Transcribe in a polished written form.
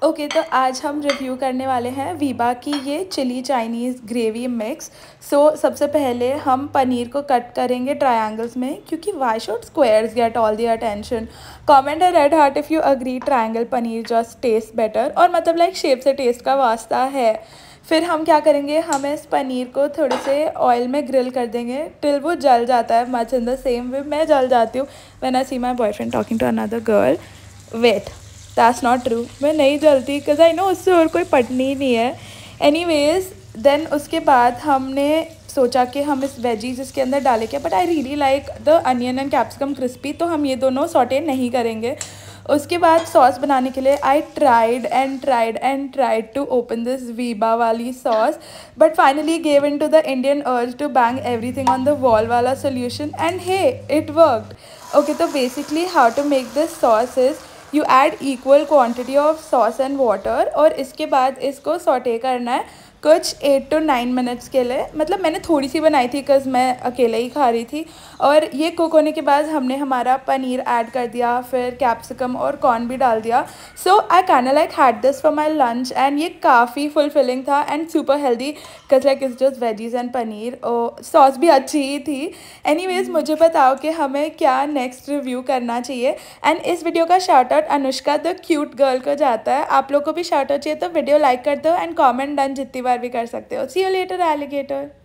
Okay तो आज हम रिव्यू करने वाले हैं वीबा की ये चिली चाइनीज़ ग्रेवी मिक्स। सबसे पहले हम पनीर को कट करेंगे ट्रायंगल्स में, क्योंकि why should squares get all the attention. Comment a red heart if you agree triangle paneer just taste better, और मतलब लाइक शेप से टेस्ट का वास्ता है। फिर हम क्या करेंगे, हम इस पनीर को थोड़े से ऑयल में ग्रिल कर देंगे टिल वो जल जाता है। Much in the same way मैं जल जाती हूँ when I see my boyfriend talking to another girl. Wait, that's not true, मैं नहीं जलती बिकॉज आई नो उससे और कोई पटनी ही नहीं है। एनीवेज देन उसके बाद हमने सोचा कि हम इस वेजीज इसके अंदर डालें क्या, but I really like the onion and capsicum crispy, तो हम ये दोनों सॉटे नहीं करेंगे। उसके बाद सॉस बनाने के लिए I tried to open this Veeba वाली sauce, but finally gave in to the Indian urge to bang everything on the wall वाला solution, and hey it worked. Okay, तो basically how to make this sauce is you add equal quantity of sauce and water, और इसके बाद इसको saute करना है कुछ 8 to 9 minutes के लिए। मतलब मैंने थोड़ी सी बनाई थी बिकॉज मैं अकेले ही खा रही थी। और ये कुक होने के बाद हमने हमारा पनीर ऐड कर दिया, फिर कैप्सिकम और कॉर्न भी डाल दिया। So I kind like had this for my lunch, and ये काफ़ी फुलफिलिंग था and super healthy because like it's just veggies and paneer. और सॉस भी अच्छी ही थी। एनीवेज मुझे बताओ कि हमें क्या नेक्स्ट रिव्यू करना चाहिए। एंड इस वीडियो का shout out Anushka the cute girl को जाता है। आप लोग को भी शार्ट आउट चाहिए तो वीडियो लाइक कर दो एंड कॉमेंट डन जितनी बार भी कर सकते हो। See you later alligator.